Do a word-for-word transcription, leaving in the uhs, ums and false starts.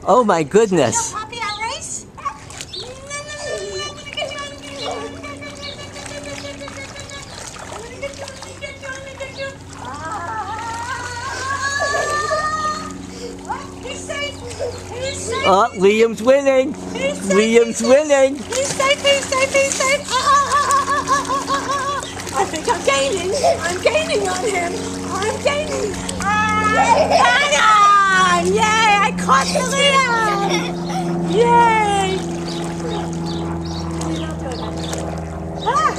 Oh my goodness. No, Poppy, our race? He's safe. He's safe. Oh, Liam's winning. He's safe. Liam's winning. He's safe. He's safe. He's safe. I think I'm gaining. I'm gaining on him. I'm gaining. Ah, got him! Yay! I caught the Liam! Yay!